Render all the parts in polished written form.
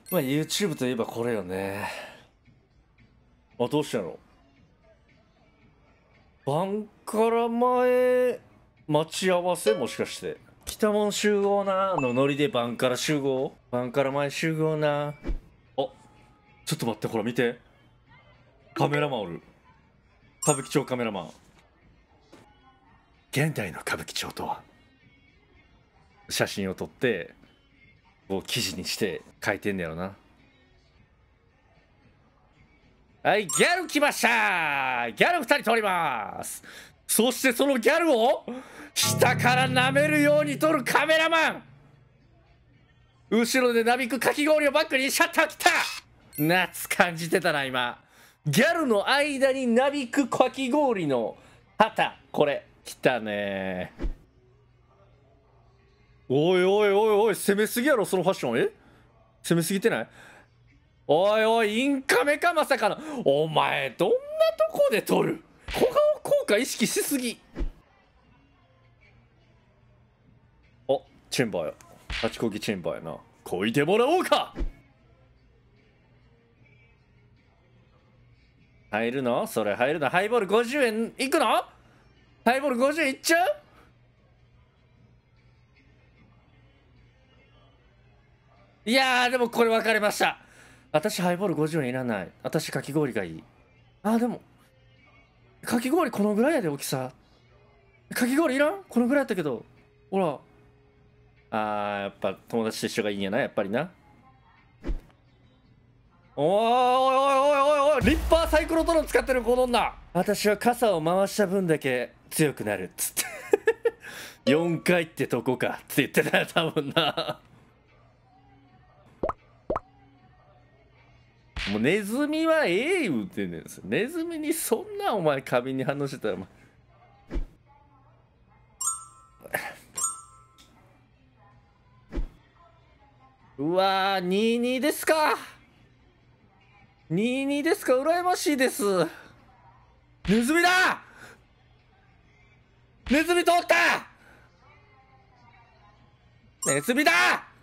まあ YouTube といえばこれよね。あ、どうしたの？バンカラ前待ち合わせ、もしかして北門集合なのノリでバンカラ集合、バンカラ前集合な。あ、ちょっと待って、ほら見て、カメラマンおる。歌舞伎町カメラマン。現代の歌舞伎町とは、写真を撮ってこう記事にして書いてんだよな。はい、ギャル来ました。ギャル2人通ります。そしてそのギャルを下から舐めるように撮るカメラマン。後ろでなびくかき氷をバックにシャッター切った。夏感じてたな今。ギャルの間になびくかき氷の旗、これ来たね。おいおいおいおい、攻めすぎやろそのファッション。攻めすぎてない？おいおい、インカメかまさかの。お前どんなとこで撮る？小顔効果意識しすぎ。お、チェンバーや。立ちこぎチェンバーやな。こいてもらおうか。入るの？それ入るの？ハイボール50円いくの？ハイボール50円いっちゃう？いやー、でもこれ分かれました。私ハイボール50円いらない。私かき氷がいい。でもかき氷このぐらいやで、大きさ。かき氷いらん？このぐらいやったけど。ほら。やっぱ友達と一緒がいいんやな、やっぱりな。おいおいおいおいおい、リッパーサイクロトロン使ってるこの女。私は傘を回した分だけ強くなるっつって4回ってとこかって言ってたよ多分な。もうネズミはええ言うてんねんですよ。ネズミにそんなお前花瓶に反応してたらお前。うわー、22ですか。22ですか。羨ましいです。ネズミだ。ネズミ通った。ネズミだ。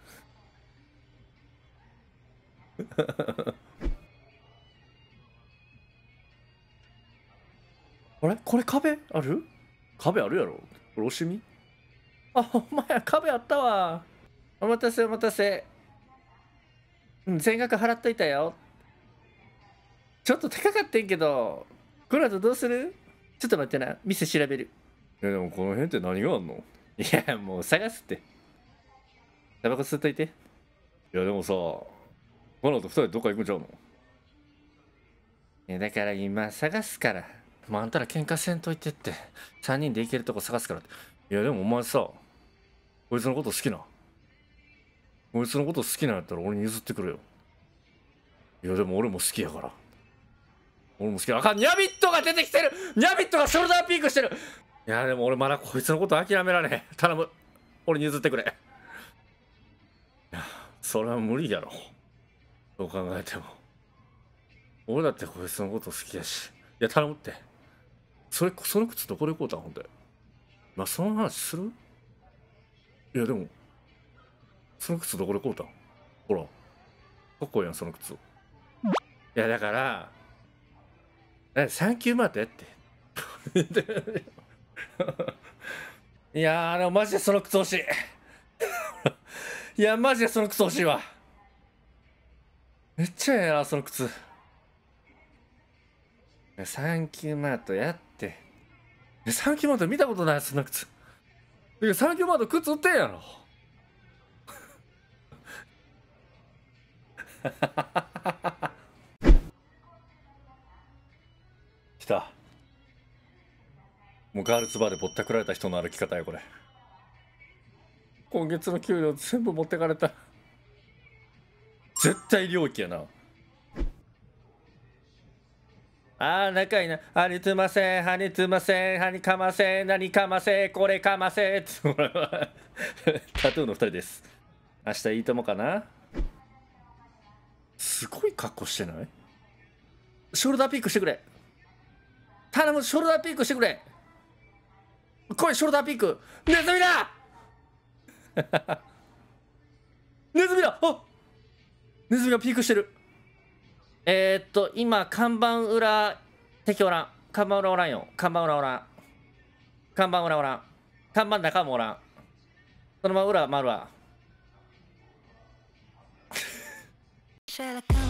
あれこれ壁ある？壁あるやろ。これ押してみ。ほんまや、壁あったわ。お待たせお待たせ。全額払っといたよ。ちょっと高かってんけど、この後どうする？ちょっと待ってな、店調べる。でもこの辺って何があんの？いや、もう探すって。タバコ吸っといて。いや、でもさ、この後2人でどっか行くんちゃうの？いや、だから今探すから。もうあんたら喧嘩せんといてって。3人で行けるとこ探すからって。いや、でもお前さ、こいつのこと好きな。こいつのこと好きなんやったら俺に譲ってくれよ。いや、でも俺も好きやから。俺も好きや。ニャビットが出てきてる。ニャビットがショルダーピークしてる。いや、でも俺まだこいつのこと諦められへん。頼む。俺に譲ってくれ。いや、それは無理やろ。どう考えても。俺だってこいつのこと好きやし。いや、頼むって。その靴どこで買うたん？ほんで。その話する？いや、でも、その靴どこで買うたん？ほら。かっこいいやん、その靴。いや、だから、サンキューマートやって。いやー、でもマジでその靴欲しい。いや、マジでその靴欲しいわ。めっちゃええな、その靴。サンキューマートやって。サンキューマート見たことない、そんな靴。サンキューマート靴売ってんやろ。来た。もうガールズバーでぼったくられた人の歩き方やこれ。今月の給料全部持ってかれた。絶対領域やな。仲いいな。はにつません、はにつません、はにかません、何かませ、これかませ。タトゥーの2人です。明日いいともかな。すごい格好してない？ショルダーピークしてくれ。頼む、ショルダーピークしてくれ。来い、ショルダーピーク。ネズミだ。ネズミだ。 ネズミがピークしてる。今看板裏敵おらん。看板裏おらんよ。看板裏おらん。看板裏おらん。看板中もおらん。そのまま裏回るわ。